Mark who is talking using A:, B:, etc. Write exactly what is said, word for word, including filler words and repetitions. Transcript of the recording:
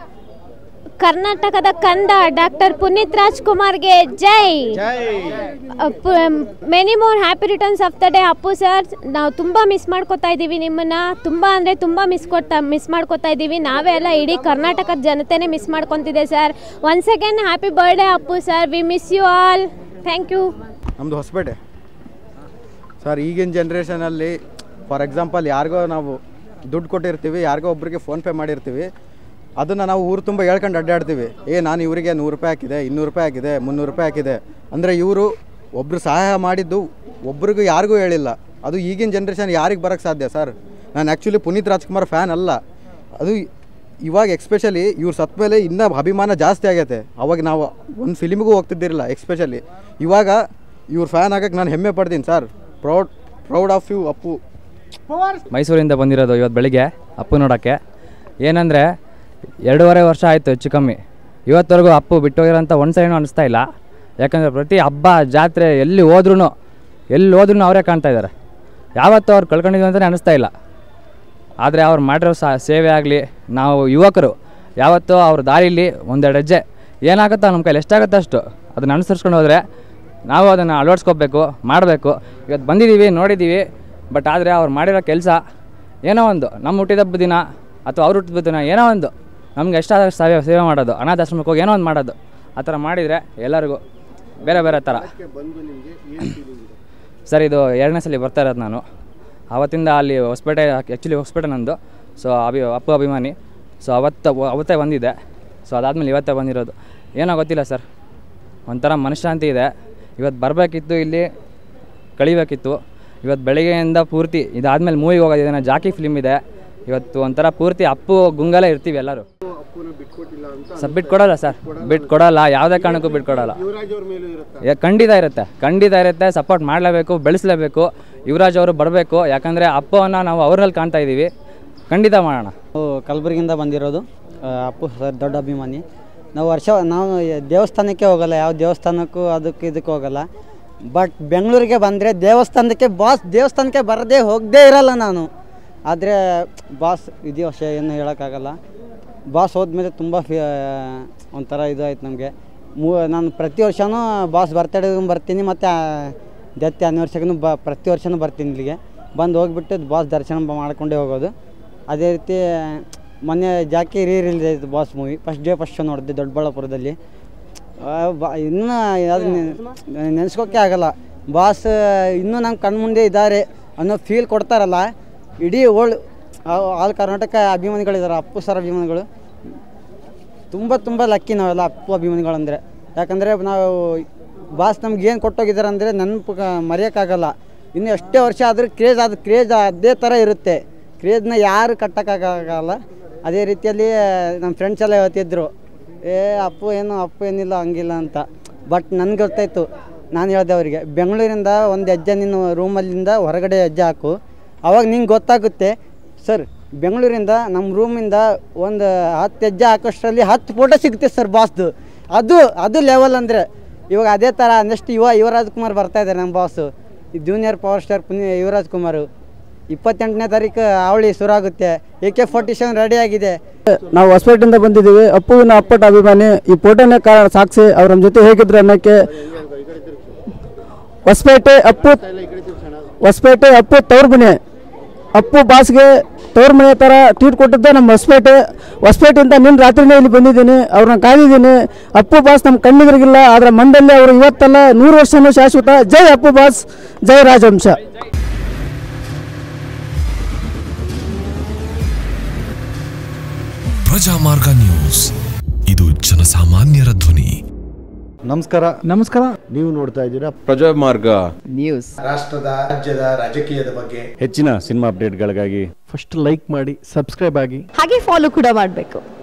A: ಕರ್ನಾಟಕದ ಕಂದ ಡಾಕ್ಟರ್ ಪುನೀತ್ ರಾಜ್ಕುಮಾರ್ಗೆ ಜೈ. Many more happy returns of the day Appu sir. ನಾವು ತುಂಬ ಮಿಸ್ ಮಾಡ್ಕೋತಾ ಇದ್ದೀವಿ ನಿಮ್ಮನ್ನು, ತುಂಬ ಅಂದರೆ ತುಂಬ ಮಿಸ್ ಕೊಡ್ತಾ ಮಿಸ್ ಮಾಡ್ಕೋತಾ ಇದ್ದೀವಿ. ನಾವೇ ಅಲ್ಲ, ಇಡೀ ಕರ್ನಾಟಕದ ಜನತೆನೇ ಮಿಸ್ ಮಾಡ್ಕೊತಿದೆ sir. Once again happy birthday Appu sir. We miss you all. Thank you.
B: ನಮ್ಮದು ಹೊಸಪೇಟೆ ಸರ್. ಈಗಿನ ಜನ್ರೇಷನಲ್ಲಿ ಫಾರ್ ಎಕ್ಸಾಂಪಲ್ ಯಾರಿಗೋ ನಾವು ದುಡ್ಡು ಕೊಟ್ಟಿರ್ತೀವಿ, ಯಾರಿಗೋ ಒಬ್ರಿಗೆ ಫೋನ್ಪೇ ಮಾಡಿರ್ತೀವಿ, ಅದನ್ನು ನಾವು ಊರು ತುಂಬ ಹೇಳ್ಕೊಂಡು ಅಡ್ಡಾಡ್ತೀವಿ. ಏ ನಾನು ಇವರಿಗೆ ನೂರು ರೂಪಾಯಿ ಹಾಕಿದೆ, ಇನ್ನೂರು ರೂಪಾಯಿ ಹಾಕಿದೆ, ಮುನ್ನೂರು ರೂಪಾಯಿ ಹಾಕಿದೆ ಅಂದರೆ ಇವರು ಒಬ್ಬರು ಸಹಾಯ ಮಾಡಿದ್ದು ಒಬ್ರಿಗೂ ಯಾರಿಗೂ ಹೇಳಿಲ್ಲ. ಅದು ಈಗಿನ ಜನ್ರೇಷನ್ ಯಾರಿಗೆ ಬರೋಕ್ಕೆ ಸಾಧ್ಯ ಸರ್? ನಾನು ಆ್ಯಕ್ಚುಲಿ ಪುನೀತ್ ರಾಜ್ಕುಮಾರ್ ಫ್ಯಾನ್ ಅಲ್ಲ. ಅದು ಇವಾಗ ಎಕ್ಸ್ಪೆಷಲಿ ಇವ್ರು ಸತ್ತ ಮೇಲೆ ಇನ್ನೂ ಅಭಿಮಾನ ಜಾಸ್ತಿ ಆಗೈತೆ. ಅವಾಗ ನಾವು ಒಂದು ಫಿಲಿಮಿಗೂ ಹೋಗ್ತಿದ್ದಿರಲಿಲ್ಲ. ಎಕ್ಸ್ಪೆಷಲಿ ಇವಾಗ ಇವ್ರ ಫ್ಯಾನ್ ಆಗೋಕ್ಕೆ ನಾನು ಹೆಮ್ಮೆ ಪಡ್ತೀನಿ sir. Proud proud of you Appu.
C: ಮೈಸೂರಿಂದ ಬಂದಿರೋದು ಇವತ್ತು ಬೆಳಿಗ್ಗೆ ಅಪ್ಪು ನೋಡೋಕ್ಕೆ. ಏನಂದರೆ ಎರಡೂವರೆ ವರ್ಷ ಆಯಿತು ಹೆಚ್ಚು ಕಮ್ಮಿ. ಇವತ್ತವರೆಗೂ ಅಪ್ಪು ಬಿಟ್ಟೋಗಿರೋಂಥ ಒಂದು ಸೈನು ಅನಿಸ್ತಾ ಇಲ್ಲ. ಯಾಕಂದರೆ ಪ್ರತಿ ಹಬ್ಬ ಜಾತ್ರೆ ಎಲ್ಲಿ ಹೋದ್ರೂ ಎಲ್ಲಿ ಹೋದ್ರೂ ಅವರೇ ಕಾಣ್ತಾ ಇದ್ದಾರೆ. ಯಾವತ್ತೂ ಅವ್ರು ಕಳ್ಕೊಂಡಿದ್ವಿ ಅಂತಲೇ ಅನಿಸ್ತಾ ಇಲ್ಲ. ಆದರೆ ಅವ್ರು ಮಾಡಿರೋ ಸಹ ಸೇವೆ ಆಗಲಿ, ನಾವು ಯುವಕರು ಯಾವತ್ತೂ ಅವ್ರ ದಾರಿಲಿ ಒಂದೆರಡು ಹೆಜ್ಜೆ ಏನಾಗುತ್ತೋ ನಮ್ಮ ಕೈಲಿ ಎಷ್ಟಾಗುತ್ತೋ ಅಷ್ಟು ಅದನ್ನು ಅನುಸರಿಸ್ಕೊಂಡು ಹೋದರೆ ನಾವು ಅದನ್ನು ಅಳವಡಿಸ್ಕೋಬೇಕು, ಮಾಡಬೇಕು. ಇವತ್ತು ಬಂದಿದ್ದೀವಿ, ನೋಡಿದ್ದೀವಿ. ಬಟ್ ಆದರೆ ಅವ್ರು ಮಾಡಿರೋ ಕೆಲಸ ಏನೋ ಒಂದು ನಮ್ಮ ಹುಟ್ಟಿದಬ್ಬ ದಿನ ಅಥವಾ ಅವ್ರ ಹುಟ್ಟಿದ ದಿನ ಏನೋ ಒಂದು ನಮ್ಗೆ ಎಷ್ಟಾದ ಸೇವೆ ಸೇವೆ ಮಾಡೋದು, ಅನಾಥಾಶ್ರಮಕ್ಕೆ ಹೋಗಿ ಏನೋ ಒಂದು ಮಾಡೋದು, ಆ ಥರ ಮಾಡಿದರೆ ಎಲ್ಲರಿಗೂ ಬೇರೆ ಬೇರೆ ಥರ. ಸರ್ ಇದು ಎರಡನೇ ಸಲ ಬರ್ತಾ ಇರೋದು ನಾನು. ಆವತ್ತಿಂದ ಅಲ್ಲಿ ಹೊಸಪೇಟೆ, ಆ್ಯಕ್ಚುಲಿ ಹೊಸಪೇಟೆ ನಂದು. ಸೊ ಅಭಿ ಅಪ್ಪು ಅಭಿಮಾನಿ. ಸೊ ಅವತ್ತು ಅವತ್ತೇ ಬಂದಿದ್ದೆ. ಸೊ ಅದಾದಮೇಲೆ ಇವತ್ತೇ ಬಂದಿರೋದು. ಏನೋ ಗೊತ್ತಿಲ್ಲ ಸರ್, ಒಂಥರ ಮನಃಶಾಂತಿ ಇದೆ. ಇವತ್ತು ಬರಬೇಕಿತ್ತು, ಇಲ್ಲಿ ಕಳಿಬೇಕಿತ್ತು. ಇವತ್ತು ಬೆಳಗ್ಗೆಯಿಂದ ಪೂರ್ತಿ ಇದಾದಮೇಲೆ ಮೂವಿಗೆ ಹೋಗೋದಿದೆ, ಜಾಕಿ ಫಿಲ್ಮ್ ಇದೆ. ಇವತ್ತು ಒಂಥರ ಪೂರ್ತಿ ಅಪ್ಪು ಗುಂಗಲೇ ಇರ್ತೀವಿ ಎಲ್ಲರೂ. ಸರ್ ಬಿಟ್ಕೊಡಲ್ಲ ಸರ್, ಬಿಟ್ಕೊಡಲ್ಲ, ಯಾವುದೇ ಕಾರಣಕ್ಕೂ ಬಿಟ್ಕೊಡಲ್ಲ. ಖಂಡಿತ ಇರುತ್ತೆ, ಖಂಡಿತ ಇರುತ್ತೆ. ಸಪೋರ್ಟ್ ಮಾಡಲೇಬೇಕು, ಬೆಳೆಸಲೇಬೇಕು. ಯುವರಾಜ್ ಅವರು ಬರಬೇಕು. ಯಾಕಂದರೆ ಅಪ್ಪವನ್ನು ನಾವು ಅವ್ರಲ್ಲಿ ಕಾಣ್ತಾ ಇದ್ದೀವಿ. ಖಂಡಿತ ಮಾಡೋಣ.
D: ಕಲಬುರಗಿಯಿಂದ ಬಂದಿರೋದು. ಅಪ್ಪು ಸರ್ ದೊಡ್ಡ ಅಭಿಮಾನಿ. ನಾವು ವರ್ಷ ನಾವು ದೇವಸ್ಥಾನಕ್ಕೆ ಹೋಗಲ್ಲ, ಯಾವ ದೇವಸ್ಥಾನಕ್ಕೂ ಅದಕ್ಕೆ ಇದಕ್ಕೆ ಹೋಗಲ್ಲ. ಬಟ್ ಬೆಂಗಳೂರಿಗೆ ಬಂದರೆ ದೇವಸ್ಥಾನಕ್ಕೆ ಬಾಸ್ ದೇವಸ್ಥಾನಕ್ಕೆ ಬರದೇ ಹೋಗದೇ ಇರಲ್ಲ ನಾನು. ಆದರೆ ಬಾಸ್ ಇದೀ ವರ್ಷ ಏನು ಹೇಳೋಕ್ಕಾಗಲ್ಲ. ಬಾಸ್ ಹೋದ್ಮೇಲೆ ತುಂಬ ಫಿ ಒಂಥರ ಇದು ಆಯ್ತು ನಮಗೆ. ಮೂ ನಾನು ಪ್ರತಿ ವರ್ಷವೂ ಬಾಸ್ ಬರ್ತಡೇಗೂ ಬರ್ತೀನಿ, ಮತ್ತು ಡೆತ್ ಆ್ಯನಿವರ್ಸರಿಗೂ ಬ ಪ್ರತಿ ವರ್ಷವೂ ಬರ್ತೀನಿ ಇಲ್ಲಿಗೆ. ಬಂದು ಹೋಗಿಬಿಟ್ಟು ಬಾಸ್ ದರ್ಶನ ಮಾಡ್ಕೊಂಡೇ ಹೋಗೋದು. ಅದೇ ರೀತಿ ಮೊನ್ನೆ ಜಾಕಿ ರೀ ರಿಲೀಸ್ ಆಯಿತು boss movie. First day first show ನೋಡಿದೆ ದೊಡ್ಡಬಳ್ಳಾಪುರದಲ್ಲಿ. ಬಾ ಇನ್ನೂ ಅದು ನೆನೆಸ್ಕೋಕ್ಕೆ ಆಗಲ್ಲ. ಬಾಸ್ ಇನ್ನೂ ನಮ್ಮ ಕಣ್ಮುಂದೆ ಇದ್ದಾರೆ ಅನ್ನೋ ಫೀಲ್ ಕೊಡ್ತಾರಲ್ಲ. ಇಡೀ ಓಲ್ಡ್ ಆಲ್ ಕರ್ನಾಟಕ ಅಭಿಮಾನಿಗಳಿದ್ದಾರೆ ಅಪ್ಪು ಸರ್ ಅಭಿಮಾನಿಗಳು. ತುಂಬ ತುಂಬ ಲಕ್ಕಿ ನಾವೆಲ್ಲ ಅಪ್ಪು ಅಭಿಮಾನಿಗಳಂದರೆ. ಯಾಕಂದರೆ ನಾವು ಬಾಸ್ ನಮ್ಗೆ ಏನು ಕೊಟ್ಟೋಗಿದ್ದಾರೆ ಅಂದರೆ ನೆನಪು ಮರೆಯೋಕ್ಕಾಗಲ್ಲ. ಇನ್ನು ಎಷ್ಟೇ ವರ್ಷ ಆದರೂ ಕ್ರೇಜ್ ಅದು ಕ್ರೇಜ್ ಅದೇ ಥರ ಇರುತ್ತೆ. ಕ್ರೇಜ್ನ ಯಾರು ಕಟ್ಟೋಕ್ಕಾಗಲ್ಲ. ಅದೇ ರೀತಿಯಲ್ಲಿ ನಮ್ಮ ಫ್ರೆಂಡ್ಸ್ ಎಲ್ಲ ಹೇಳ್ತಿದ್ರು, ಏ ಅಪ್ಪು ಏನು ಅಪ್ಪು ಏನಿಲ್ಲ ಹಂಗಿಲ್ಲ ಅಂತ. ಬಟ್ ನನಗೆ ಗೊತ್ತಾಯಿತು. ನಾನು ಹೇಳಿದೆ ಅವರಿಗೆ, ಬೆಂಗಳೂರಿಂದ ಒಂದು ಹೆಜ್ಜೆ ನೀನು ರೂಮಲ್ಲಿಂದ ಹೊರಗಡೆ ಹೆಜ್ಜೆ ಹಾಕು, ಅವಾಗ ನಿಂಗೆ ಗೊತ್ತಾಗುತ್ತೆ. ಸರ್ ಬೆಂಗಳೂರಿಂದ ನಮ್ಮ ರೂಮಿಂದ ಒಂದು ಹತ್ತು ಹೆಜ್ಜೆ ಹಾಕೋಷ್ಟರಲ್ಲಿ ಹತ್ತು ಫೋಟೋ ಸಿಗುತ್ತೆ ಸರ್ ಬಾಸ್ದು. ಅದು ಅದು ಲೆವೆಲ್ ಅಂದರೆ. ಇವಾಗ ಅದೇ ಥರ ನೆಕ್ಸ್ಟ್ ಯುವ ಯುವರಾಜ್ ಕುಮಾರ್ ಬರ್ತಾಯಿದ್ದಾರೆ ನಮ್ಮ boss. Junior power star Puni Yuvaraj Kumar. ಇಪ್ಪತ್ತೆಂಟನೇ ತಾರೀಕು ಅವಳಿ ಶುರುವಾಗುತ್ತೆ. A K forty seven ready ಆಗಿದೆ.
E: ನಾವು ಹೊಸಪೇಟೆಯಿಂದ ಬಂದಿದ್ದೀವಿ. ಅಪ್ಪುವಿನ ಅಪ್ಪಟ ಅಭಿಮಾನಿ. ಈ ಫೋಟೋನೇ ಕಾರಣ ಸಾಕ್ಷಿ ಅವ್ರ ನಮ್ಮ ಜೊತೆ ಹೇಗಿದ್ರು ಅನ್ನೋಕ್ಕೆ. ಹೊಸಪೇಟೆ ಅಪ್ಪು ಹೊಸಪೇಟೆ ಅಪ್ಪು ತವ್ರ ಮನೆ. ಅಪ್ಪು ಬಾಸ್ಗೆ ತವ್ರ ಮನೆ ಥರ ಟ್ರೀಟ್ ಕೊಟ್ಟಿದ್ದೆ ನಮ್ಮ ಹೊಸಪೇಟೆ. ಹೊಸಪೇಟೆಯಿಂದ ನಿನ್ನ ರಾತ್ರಿನೇ ಇಲ್ಲಿ ಬಂದಿದ್ದೀನಿ, ಅವ್ರನ್ನ ಕಾದಿದ್ದೀನಿ. ಅಪ್ಪು ಬಾಸ್ ನಮ್ಮ ಕಣ್ಣಿದ್ರಿಗಿಲ್ಲ, ಆದರೆ ಮಂಡಲ್ಲಿ ಅವರು ಇವತ್ತಲ್ಲ ನೂರು ವರ್ಷನೂ ಶಾಶ್ವತ. ಜೈ ಅಪ್ಪು ಬಾಸ್, ಜೈ ರಾಜವಂಶ.
F: ಪ್ರಜಾಮಾರ್ಗ ನ್ಯೂಸ್, ಇದು ಜನಸಾಮಾನ್ಯರ ಧ್ವನಿ.
B: ನಮಸ್ಕಾರ.
E: ನಮಸ್ಕಾರ.
B: ನೀವು ನೋಡ್ತಾ ಇದ್ದೀರಾ
F: ಪ್ರಜಾಮಾರ್ಗ
E: ನ್ಯೂಸ್.
B: ರಾಷ್ಟ್ರದ ರಾಜ್ಯದ ರಾಜಕೀಯದ ಬಗ್ಗೆ
G: ಹೆಚ್ಚಿನ ಸಿನಿಮಾ ಅಪ್ಡೇಟ್ಗಳಿಗಾಗಿ
E: ಫಸ್ಟ್ ಲೈಕ್ ಮಾಡಿ, ಸಬ್ಸ್ಕ್ರೈಬ್ ಆಗಿ,
H: ಹಾಗೆ ಫಾಲೋ ಕೂಡ ಮಾಡಬೇಕು.